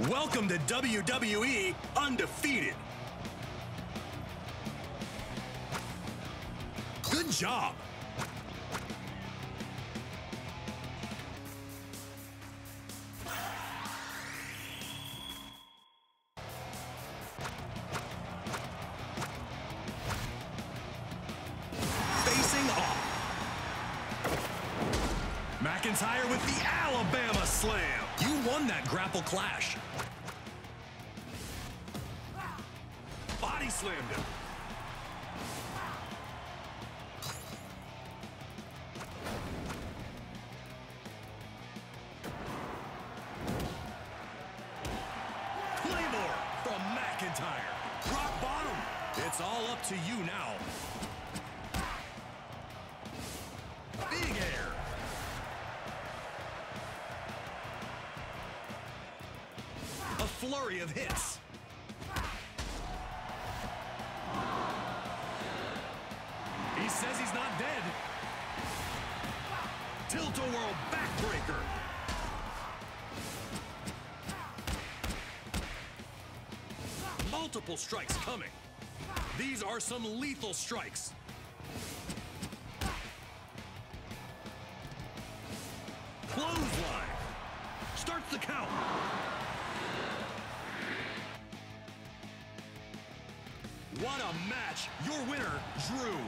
Welcome to WWE Undefeated. Good job. Facing off. McIntyre with the Alabama Slam. You won that grapple clash. Body slammed him. Claymore from McIntyre. Rock bottom. It's all up to you now. Big air. A flurry of hits. He says he's not dead. Tilt-a-whirl backbreaker. Multiple strikes coming. These are some lethal strikes. Clothesline. Starts the count. What a match. Your winner, Drew.